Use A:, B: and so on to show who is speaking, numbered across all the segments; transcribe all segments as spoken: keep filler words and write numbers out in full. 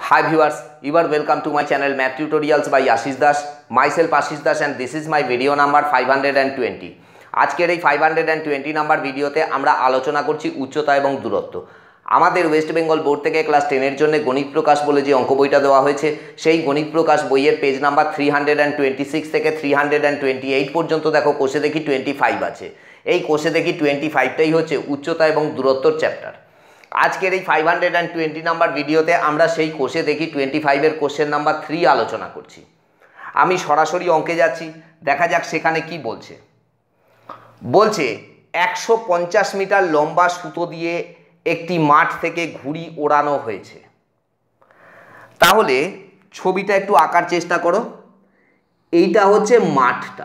A: Hi viewers, you are welcome to my channel Math Tutorials by Ashish Das. Myself Ashish Das and this is my video number five hundred twenty. আজকের এই five hundred twenty number ভিডিওতে আমরা আলোচনা করছি উচ্চতা এবং দূরত্ব। আমাদের ওয়েস্ট বেঙ্গল বোর্ড থেকে ক্লাস টেন এর জন্য গণিত প্রকাশ বলে যে অঙ্ক বইটা দেওয়া হয়েছে সেই গণিত প্রকাশ বইয়ের page number three hundred twenty-six থেকে three hundred twenty-eight পর্যন্ত দেখো কোষে দেখি twenty-five আছে। এই কোষে দেখি twenty-five টাই হচ্ছে উচ্চতা এবং দূরত্বর চ্যাপ্টার। আজকের এই five hundred twenty নাম্বার ভিডিওতে আমরা সেই কোষে দেখি twenty-five এর কোশ্চেন নাম্বার three আলোচনা করছি। আমি সরাসরি অঙ্কে যাচ্ছি, দেখা যাক সেখানে কি বলছে। বলছে একশো পঞ্চাশ মিটার লম্বা সুতো দিয়ে একটি মাঠ থেকে ঘুড়ি ওড়ানো হয়েছে। তাহলে ছবিটা একটু আঁকার চেষ্টা করো। এইটা হচ্ছে মাঠটা,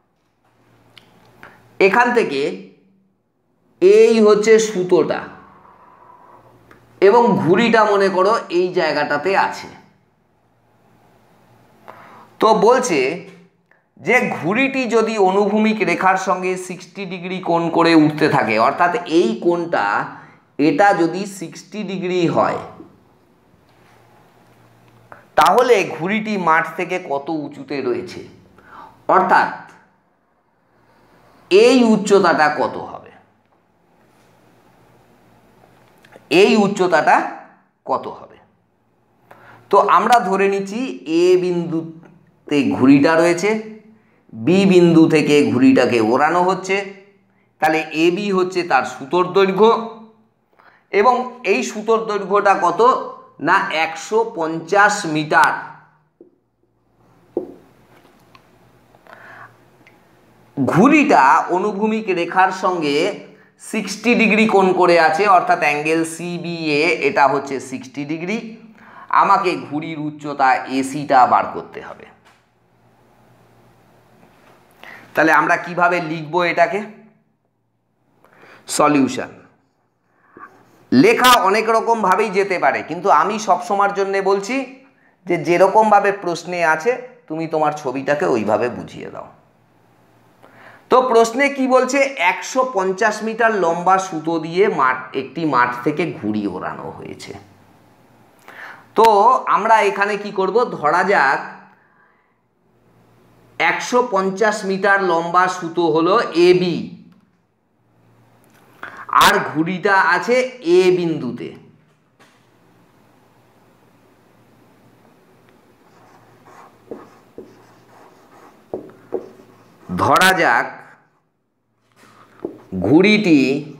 A: এখান থেকে এই হচ্ছে সুতোটা এবং ঘুড়িটা মনে করো এই জায়গাটাতে আছে। তো বলছে যে ঘুড়িটি যদি অনুভূমিক রেখার সঙ্গে ষাট ডিগ্রি কোণ করে উঠতে থাকে, অর্থাৎ এই কোণটা এটা যদি ষাট ডিগ্রি হয়, তাহলে ঘুড়িটি মাঠ থেকে কত উঁচুতে রয়েছে, অর্থাৎ এই উচ্চতাটা কত হবে, এই উচ্চতাটা কত হবে। তো আমরা ধরে নিচ্ছি এ বিন্দুতে ঘুড়িটা রয়েছে, বি বিন্দু থেকে ঘুড়িটাকে ওড়ানো হচ্ছে, তাহলে এ বি হচ্ছে তার সুতোর দৈর্ঘ্য এবং এই সুতোর দৈর্ঘ্যটা কত না একশো পঞ্চাশ মিটার। ঘুড়িটা অনুভূমিক রেখার সঙ্গে ষাট ডিগ্রি কোণ করে আছে, অর্থাৎ অ্যাঙ্গেল সি বি এ এটা হচ্ছে ষাট ডিগ্রি। আমাকে ঘুড়ির উচ্চতা এসিটা বার করতে হবে। তাহলে আমরা কিভাবে লিখব এটাকে? সলিউশন লেখা অনেক রকম ভাবেই যেতে পারে, কিন্তু আমি সবসময়ের জন্য বলছি যে যেরকম ভাবে প্রশ্নে আছে তুমি তোমার ছবিটাকে ওইভাবে বুঝিয়ে দাও। তো প্রশ্নে কি বলছে? একশো পঞ্চাশ মিটার লম্বা সুতো দিয়ে মাঠ একটি মাঠ থেকে ঘুড়ি ওড়ানো হয়েছে। তো আমরা এখানে কি করব? ধরা যাক একশো পঞ্চাশ মিটার লম্বা সুতো হলো এ বি আর ঘুড়িটা আছে এ বিন্দুতে। ধরা যাক ঘুড়িটি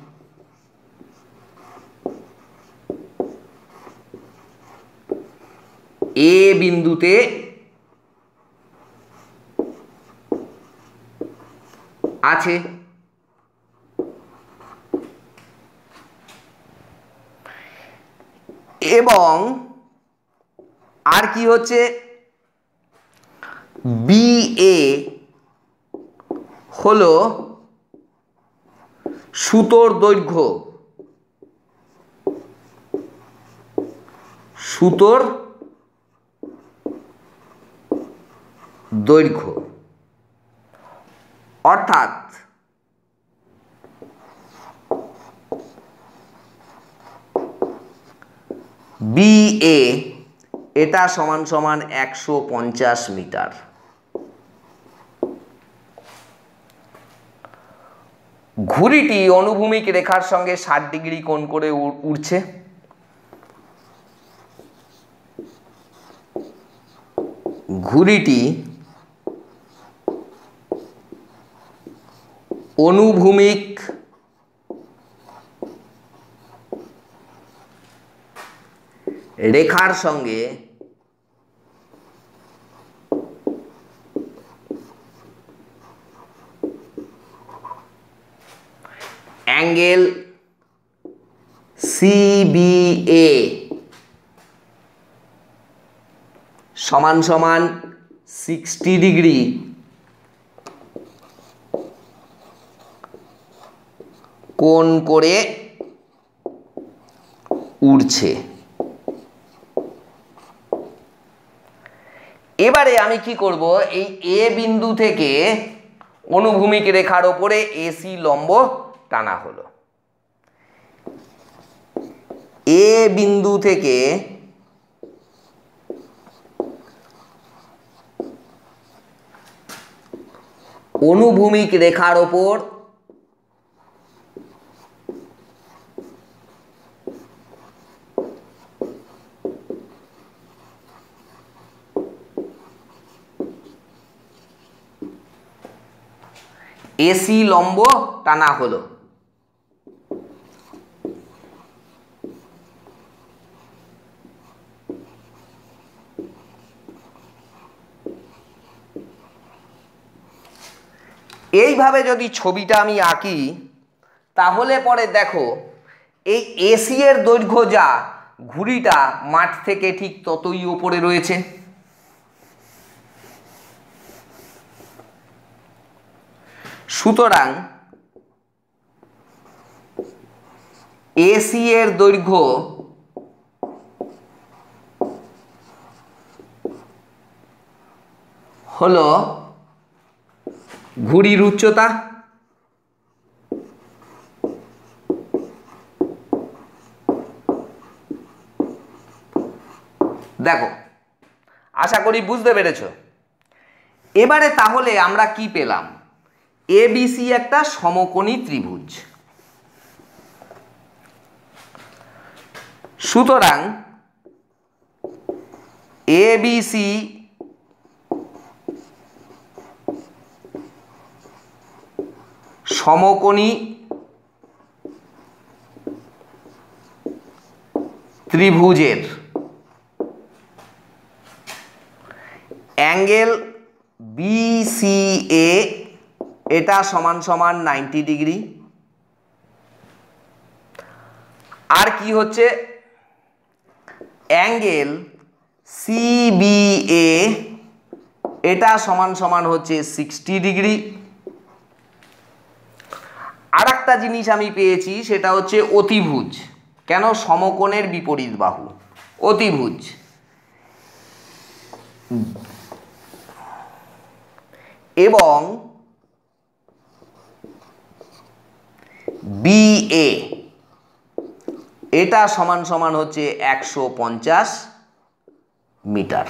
A: এ বিন্দুতে আছে এবং আর কি হচ্ছে বি এ হলো সুতোর দৈর্ঘ্য, সুতোর দৈর্ঘ্য অর্থাৎ বি এ এটা সমান সমান একশো পঞ্চাশ মিটার। ঘুড়িটি অনুভূমিক রেখার সঙ্গে ষাট ডিগ্রি কোণ করে উড়ছে। ঘুড়িটি অনুভূমিক রেখার সঙ্গে অ্যাঙ্গেল সি বি এ সমান সমান ষাট ডিগ্রি কোণ করে উড়ছে। এবারে আমি কি করব? এই এ বিন্দু থেকে অনুভূমিক রেখার ওপরে এসি লম্ব টানা হলো। এ বিন্দু থেকে অনুভূমিক রেখার ওপর এসি লম্ব টানা হলো। এইভাবে যদি ছবিটা আমি আঁকি তাহলে পরে দেখো এই এসি এর দৈর্ঘ্য যা, ঘুড়িটা মাঠ থেকে ঠিক ততই উপরে রয়েছে। সুতরাং এসি এর দৈর্ঘ্য হলো ঘুড়ির উচ্চতা। দেখো, আশা করি বুঝতে পেরেছো। এবারে তাহলে আমরা কি পেলাম? এবিসি একটা সমকোণী ত্রিভুজ। সুতরাং এবিসি সমকোণী ত্রিভুজের অ্যাঙ্গেল বিসিএ এটা সমান সমান নাইনটি ডিগ্রি। আর কি হচ্ছে? অ্যাঙ্গেল সিবিএ এটা সমান সমান হচ্ছে সিক্সটি ডিগ্রি। আর একটা জিনিস আমি পেয়েছি, সেটা হচ্ছে অতিভুজ। কেন? সমকোণের বিপরীত বাহু অতিভুজ। এবং বিএ এটা সমান সমান হচ্ছে একশো পঞ্চাশ মিটার।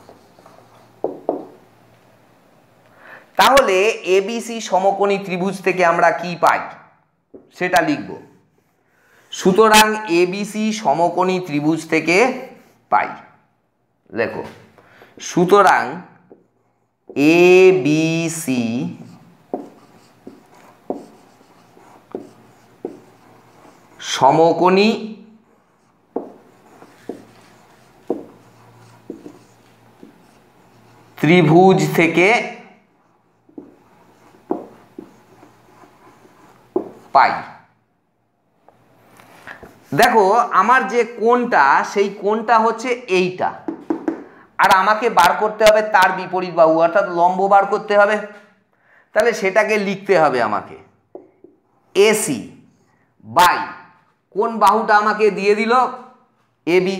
A: তাহলে এবিসি সমকোণী ত্রিভুজ থেকে আমরা কি পাই সেটা লিখব। সুতরাং এবিসি সমকোণী ত্রিভুজ থেকে পাই, দেখো, সুতরাং এবিসি সমকোণী ত্রিভুজ থেকে পাই। দেখো, আমার যে কোণটা, সেই কোণটা হচ্ছে এইটা, আর আমাকে বার করতে হবে তার বিপরীত বাহু, অর্থাৎ লম্ব বার করতে হবে। তাহলে সেটাকে লিখতে হবে আমাকে এসি বাই কোন বাহুটা আমাকে দিয়ে দিল? এবি।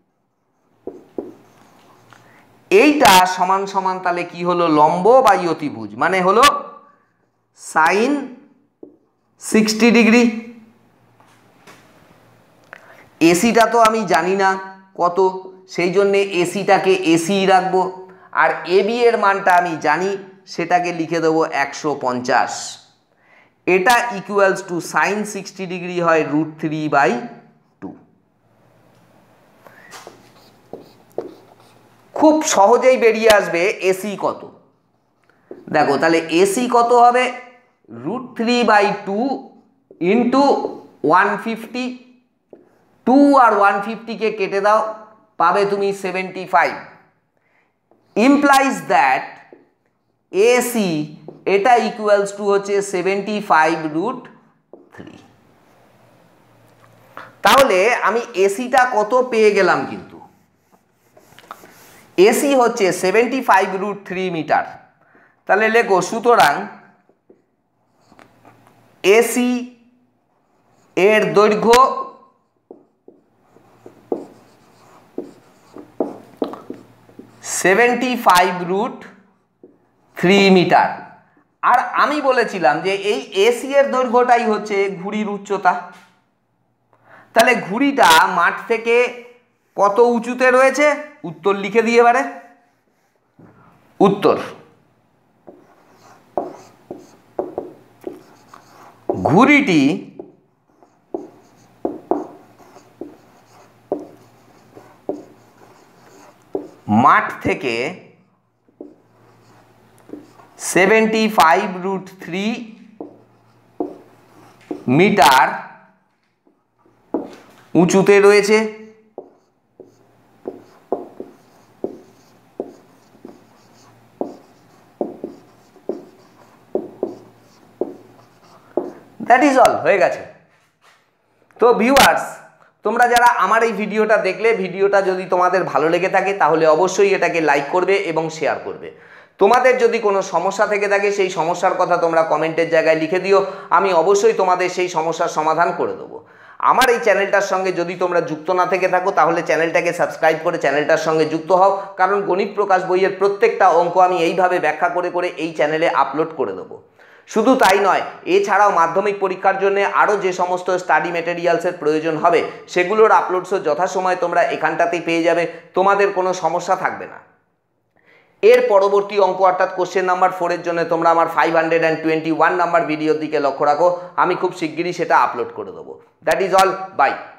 A: এইটা সমান সমান তাহলে কি হলো? লম্ব বাই অতিভুজ, মানে হলো সাইন সিক্সটি ডিগ্রি। এসিটা তো আমি জানি না কত, সেই জন্যে এসিটাকে এসি রাখবো। আর এবি এর মানটা আমি জানি, সেটাকে লিখে দেবো একশো পঞ্চাশ। এটা equals to sine sixty degree হয় রুট থ্রি বাই টু। খুব সহজেই বেরিয়ে আসবে এসি কত। দেখো, তাহলে এসি কত হবে? Root three by two into one fifty. Two আর ওয়ান ফিফটিকে কেটে দাও, পাবে তুমি seventy five. Implies that AC এটা ইকুয়ালস টু হচ্ছে সেভেন্টি ফাইভ রুট থ্রি। তাহলে আমি এসিটা কত পেয়ে গেলাম, কিন্তু এসি হচ্ছে seventy five root three metre. তাহলে লেখো, সুতরাং এসি এর দৈর্ঘ্য seventy five root three metre. আর আমি বলেছিলাম যে এই এসি এর দৈর্ঘ্যটাই হচ্ছে ঘুড়ির উচ্চতা। তাহলে ঘুড়িটা মাঠ থেকে কত উঁচুতে রয়েছে? উত্তর লিখে দিয়ে পারে। উত্তর ঘুড়িটি মাঠ থেকে seventy five root three metre উঁচুতে রয়েছে। দ্যাট ইজ অল, হয়ে গেছে। তো ভিউয়ার্স, তোমরা যারা আমার এই ভিডিওটা দেখলে, ভিডিওটা যদি তোমাদের ভালো লেগে থাকে তাহলে অবশ্যই এটাকে লাইক করবে এবং শেয়ার করবে। তোমাদের যদি কোনো সমস্যা থেকে থাকে সেই সমস্যার কথা তোমরা কমেন্টের জায়গায় লিখে দিও, আমি অবশ্যই তোমাদের সেই সমস্যার সমাধান করে দেবো। আমার এই চ্যানেলটার সঙ্গে যদি তোমরা যুক্ত না থেকে থাকো তাহলে চ্যানেলটাকে সাবস্ক্রাইব করে চ্যানেলটার সঙ্গে যুক্ত হও, কারণ গণিত প্রকাশ বইয়ের প্রত্যেকটা অঙ্ক আমি এইভাবে ব্যাখ্যা করে করে এই চ্যানেলে আপলোড করে দেবো। শুধু তাই নয়, এছাড়াও মাধ্যমিক পরীক্ষার জন্য আরও যে সমস্ত স্টাডি মেটেরিয়ালসের প্রয়োজন হবে সেগুলোর আপলোডসও যথাসময়ে তোমরা এখানটাতেই পেয়ে যাবে, তোমাদের কোনো সমস্যা থাকবে না। এর পরবর্তী অঙ্ক অর্থাৎ কোশ্চেন নাম্বার ফোরের জন্য তোমরা আমার five hundred and twenty one number ভিডিওর দিকে লক্ষ্য রাখো, আমি খুব শিগগিরই সেটা আপলোড করে দেবো। That is all, by.